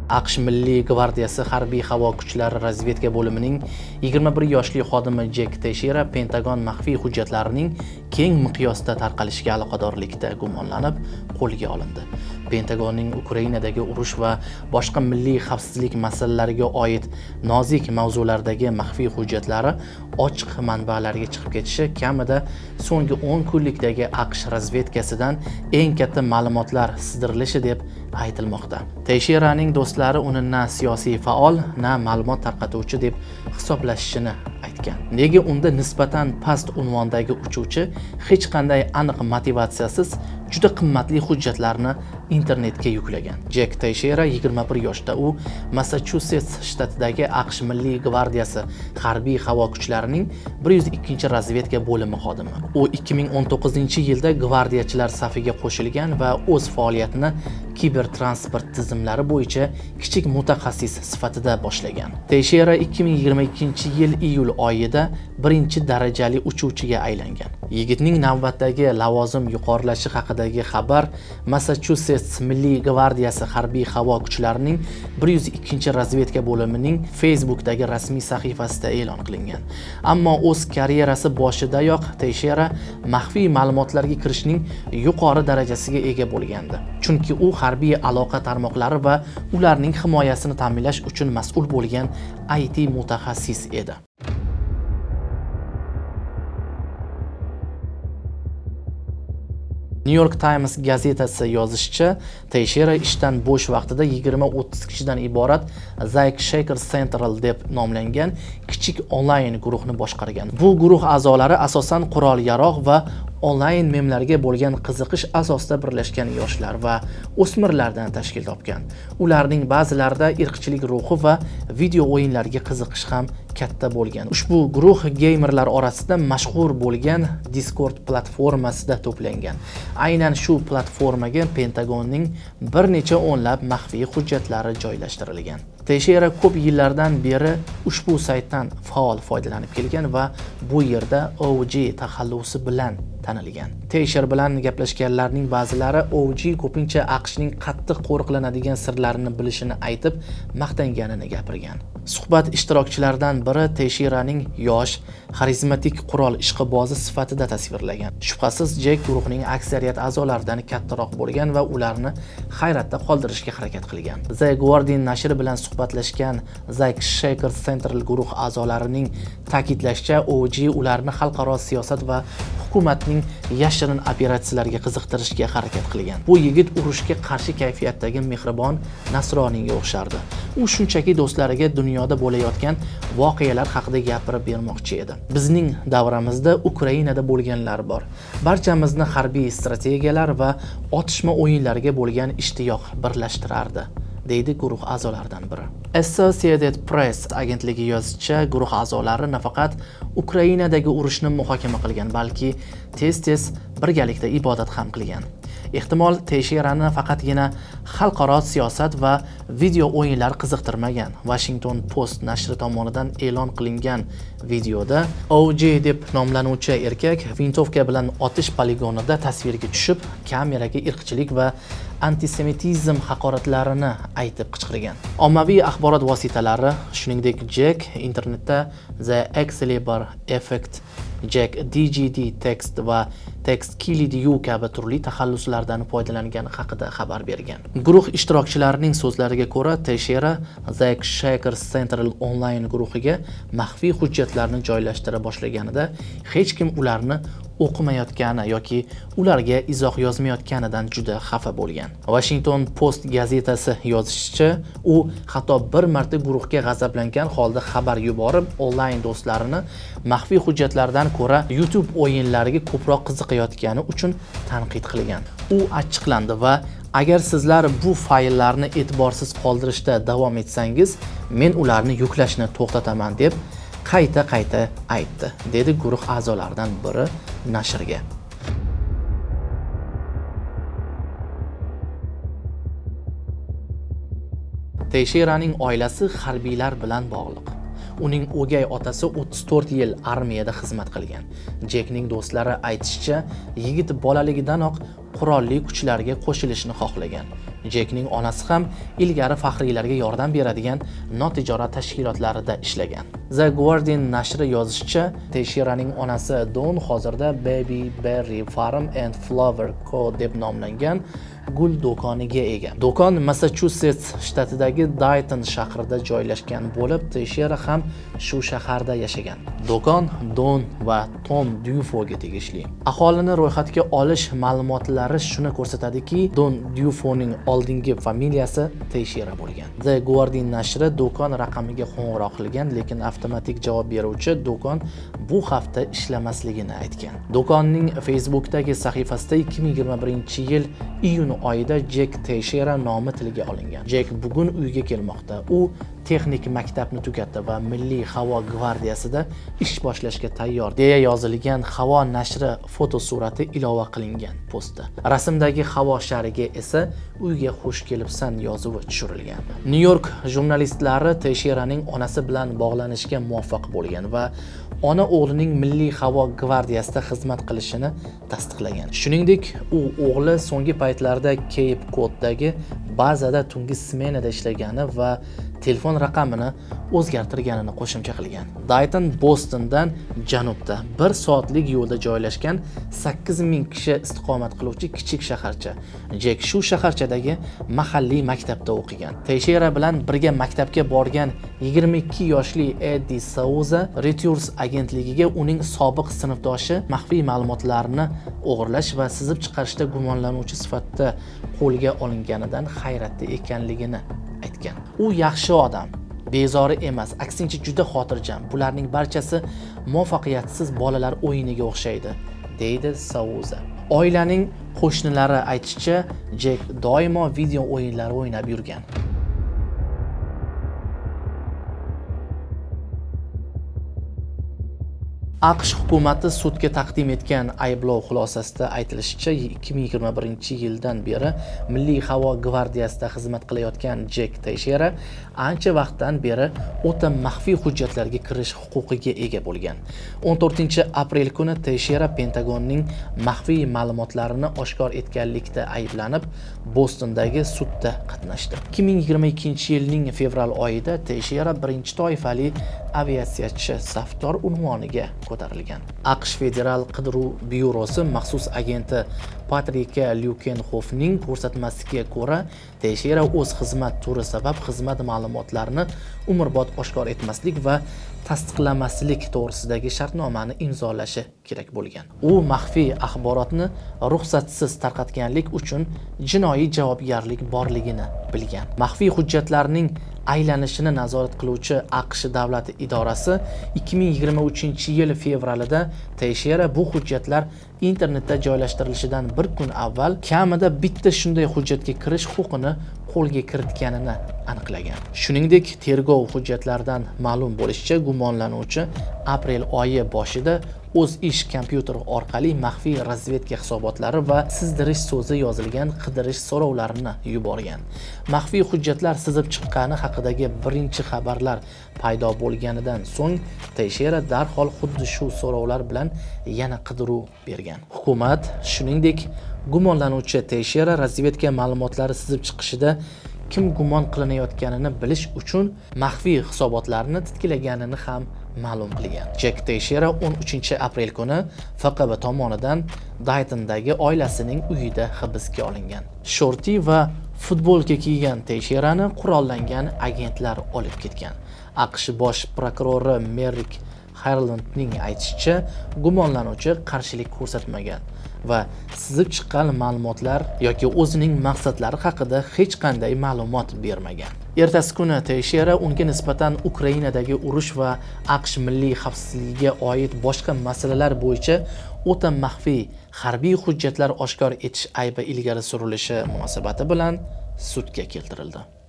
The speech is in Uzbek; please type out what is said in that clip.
AQSh Milliy gvardiyasi harbiy havo kuchlari razvedka bo'limining 21 yoshli xodimi Jek Teixeira Pentagon maxfiy hujjatlarining keng miqyosda tarqalishiga aloqadorlikda gumonlanib qo'lga olindi. Pentagonning Ukrainadagi urush va boshqa milliy xavfsizlik masalalariga oid nozik mavzulardagi maxfiy hujjatlari ochiq manbalarga chiqib ketishi kamida so'nggi 10 kunlikdagi AQSh razvedkasidan eng katta ma'lumotlar sizdirilishi deb aytilmoqda. Teixeiraning do'stlari uni na siyosiy faol, na ma'lumot tarqatuvchi deb hisoblashishini aytgan. Nega unda nisbatan past unvondagi uchuvchi hech qanday aniq motivatsiyasiz juda qimmatli hujjatlarni internetga yuklagan. Jek Teixeira 21 yoshda. U Massachusets shtatidagi AQSh Milliy gvardiyasi harbiy havo kuchlarining 102 razvedka bo'limi xodimi. U 2019-yilda gvardiyachilar safiga qo'shilgan va o'z faoliyatini kibertransport tizimlari bo'yicha kichik mutaxassis sifatida boshlagan. Teixeira 2022-yil iyul oyida birinchi darajali uchuvchiga aylangan. Yigitning navbatdagi lavozim yuqorilashi haqidagi xabar Massachusets Milliy gvardiyasi harbiy havo kuchlarining 102 razvedka bo'limining Facebook'dagi rasmiy sahifasida e'lon qilingan. Ammo o'z karyerasi boshidayoq Teixeira maxfiy ma'lumotlarga kirishning yuqori darajasiga ega bo'lgandi. Chunki u harbiy aloqa tarmoqlari va ularning himoyasini ta'minlash uchun mas'ul bo'lgan IT mutaxassis edi. New York Times gazetasi yozishicha, Teixeira ishdan bo'sh vaqtida 20-30 kishidan iborat Zayk Shaker Central deb nomlangan kichik onlayn guruhni boshqargan. Bu guruh a'zolari asosan qurol-yarog' va onlayn memlarga bo'lgan qiziqish asosida birlashgan yoshlar va o'smirlardan tashkil topgan. Ularning ba'zilarida irqchilik ruhi va video o'yinlarga qiziqish ham katta bo'lgan. Ushbu guruh geymerlar orasida mashhur bo'lgan Discord platformasida to'plangan. Aynan shu platformaga Pentagonning bir necha o'nlab maxfiy hujjatlari joylashtirilgan. Teixeira ko'p yillardan beri ushbu saytdan faol foydalanib kelgan va bu yerda OG taxallusi bilan tanilgan. Teixeira bilan gaplashganlarning ba'zilari OG ko'pincha AQShning qattiq qo'riqlanadigan sirlarini bilishini aytib, maqtanganini gapirgan. Suhbat ishtirokchilaridan biri Teixeiraning yosh, xarizmatik qurol ishqibozi sifatida tasvirlagan. Shubhasiz, Jek guruhning aksariyat a'zolaridan kattaroq bo'lgan va ularni hayratda qoldirishga harakat qilgan. The Guardian nashri bilan suhbatlashgan Zayk Shaker Central guruh a'zolarining ta'kidlashicha, OG ularni xalqaro siyosat va hukumatning yashirin operatsiyalarga qiziqtirishga harakat qilgan. Bu yigit urushga qarshi kayfiyatdagi mehribon nasroniyga o'xshardi. U shunchaki do'stlariga dunyoda bo'layotgan voqealar haqida gapirib bermoqchi edi. Bizning davramizda Ukrainada bo'lganlar bor. Barchamizni harbiy strategiyalar va otishma o'yinlariga bo'lgan ishtiyoq birlashtirardi, deydi guruh a'zolaridan biri. Associated Press agentligi yozishicha, guruh a'zolari nafaqat Ukrainadagi urushni muhokama qilgan, balki tez-tez birgalikda ibodat ham qilgan. Ehtimol Teixeirani faqatgina xalqaro siyosat va video o'yinlar qiziqtirmagan. Washington Post nashri tomonidan e'lon qilingan videoda OG deb nomlanuvchi erkak vintovka bilan otish poligonida tasvirga tushib, kameraga irqchilik va antisemitizm haqoratlarini aytib qichqirgan. Ommaviy axborot vositalari, shuningdek Jek internetda The Excalibur Effect, Jek DGD Text va Text Killed You kabi turli taxalluslardan foydalangani haqida xabar bergan. Guruh ishtirokchilarining so'zlariga ko'ra, Teixeira Zayk Shaker Central online guruhiga maxfiy hujjatlarni joylashtira boshlaganida hech kim ularni o'qimayotgani yoki ularga izoh yozmayotganidan juda xafa bo'lgan. Washington Post gazetasi yozishicha, u hatto bir marta guruhga g'azablangan holda xabar yuborib, onlayn do'stlarini maxfiy hujjatlardan ko'ra YouTube o'yinlariga ko'proq qiziqayotgani uchun tanqid qilgan. U achchiqlandi va agar sizlar bu fayllarni e'tiborsiz qoldirishda davom etsangiz, men ularni yuklashni to'xtataman deb qayta aytdi, dedi guruh a'zolaridan biri nashrga. Teixeiraning oilasi harbiylar bilan bog'liq. Uning o'gay otasi 34 yil armiyada xizmat qilgan. Jekning do'stlari aytishicha, yigit bolaligidanoq qurolli kuchlarga qo'shilishni xohlagan. Jekning onasi ham ilgari faxriylarga yordam beradigan notijorat tashkilotlarida ishlagan. The Guardian nashri yozishicha, Teixeiraning onasi Dawn hozirda Baby Berry Farm and Flower Co deb nomlangan gul do'koniga ega. Do'kon Massachusetts shtatidagi Dayton shahrida joylashgan bo'lib, Teixeira ham shu shaharda yashagan. Do'kon Dawn va Tom Dufoga tegishli. Aholini ro'yxatga olish ma'lumotlari shuni ko'rsatadiki, Dawn Dufoning oldingi familiyasi Teixeira bo'lgan. The Guardian nashri do'kon raqamiga qo'ng'iroq qilgan, lekin avtomatik javob beruvchi do'kon bu hafta ishlamasligini aytgan. Do'konning Facebookdagi sahifasida 2021-yil iyun oyida Jack Teixeira nomi tilga olingan. Jack bugun uyga kelmoqda. U texnik maktabni tugatdi va Milliy havo gvardiyasida ish boshlashga tayyor deya yozilgan Havo nashri fotosurati ilova qilingan postda. Rasmdagi havo shariga esa uyga xush kelibsan yozuvi tushirilgan. New York jurnalistlari Teixeiraning onasi bilan bog'lanishga muvaffaq bo'lgan va ona o'g'lining Milliy havo gvardiyasida xizmat qilishini tasdiqlagan. Shuningdek, u o'g'li so'nggi paytlarda Cape Coddagi bazada tungi smenada ishlagani va telefon raqamini o'zgartirganini qo'shimcha qilgan. Dayton Bostondan janubda 1 soatlik yo'lda joylashgan 8000 kishi istiqomat qiluvchi kichik shaharcha. Jack shu shaharchadagi mahalliy maktabda o'qigan. Teixeira bilan birga maktabga borgan 22 yoshli Eddie Souza Reuters agentligiga uning sobiq sinfdoshi maxfiy ma'lumotlarni o'g'irlash va sizib chiqarishda gumonlanuvchi sifatida qo'lga olinganidan hayratda ekanligini aytgan. U yaxshi odam, bezori emas, aksincha juda xotirjam. Bularning barchasi muvaffaqiyatsiz bolalar o'yiniga o'xshaydi, deydi Souza. Oilaning qo'shnilari aytishicha, Jack doimo video o'yinlari o'ynab yurgan. AQSh hukumati sudga taqdim etgan ayblov xulosasida aytilishicha, 2021-yildan beri Milliy havo gvardiyasida xizmat qilayotgan Jack Teixeira ancha vaqtdan beri o'ta maxfiy hujjatlarga kirish huquqiga ega bo'lgan. 14-aprel kuni Teixeira Pentagonning maxfiy ma'lumotlarini oshkor etganlikda ayblanib, Bostondagi sudda qatnashdi. 2022-yilning fevral oyida Teixeira birinchi toifali aviatsiyachi safdor unvoniga ko'tarilgan. AQSh Federal qidiruv byurosi maxsus agenti Patrika Lukenhoffning ko'rsatmasiga ko'ra, Teixeira o'z xizmat turi sabab xizmat ma'lumotlarini umrbod oshkor etmaslik va tasdiqlamaslik to'g'risidagi shartnomani imzolashi kerak bo'lgan. U maxfiy axborotni ruxsatsiz tarqatganlik uchun jinoiy javobgarlik borligini bilgan. Maxfiy hujjatlarning aylanishini nazorat qiluvchi AQSh davlat idorasi 2023-yil fevralida Teixeira bu hujjatlar internetda joylashtirilishidan bir kun avval kamida bitta shunday hujjatga kirish huquqini qo'lga kiritganini aniqlagan. Shuningdek, tergov hujjatlaridan ma'lum bo'lishicha, gumonlanuvchi aprel oyi boshida o'z ish kompyuteri orqali maxfiy razvedka hisobotlari va sizdirish so'zi yozilgan qidirish so'rovlarini yuborgan. Maxfiy hujjatlar sizib chiqqani haqidagi birinchi xabarlar paydo bo'lganidan so'ng Teixeira darhol xuddi shu so'rovlar bilan yana qidiruv bergan. Hukumat, shuningdek, gumonlanuvchi Teixeira razvedka ma'lumotlari sizib chiqishida kim gumon qilinayotganini bilish uchun maxfiy hisobotlarni titkilaganini ham ma'lum qilgan. Jack Teixeira 13-aprel kuni FQB tomonidan Daytondagi oilasining uyida hibsga olingan. Shorti va futbolka kiygan Teixeirani qurollangan agentlar olib ketgan. AQSh bosh prokurori Merrick Garlandning aytishicha, gumonlanuvchi qarshilik ko'rsatmagan va sizib chiqqan ma'lumotlar yoki o'zining maqsadlari haqida hech qanday ma'lumot bermagan. Ertasi kuni Teixeira unga nisbatan Ukrainadagi urush va AQSh milliy xavfsizligiga oid boshqa masalalar bo'yicha o'ta maxfiy harbiy hujjatlar oshkor etish aybi ilgari surilishi munosabati bilan sudga keltirildi.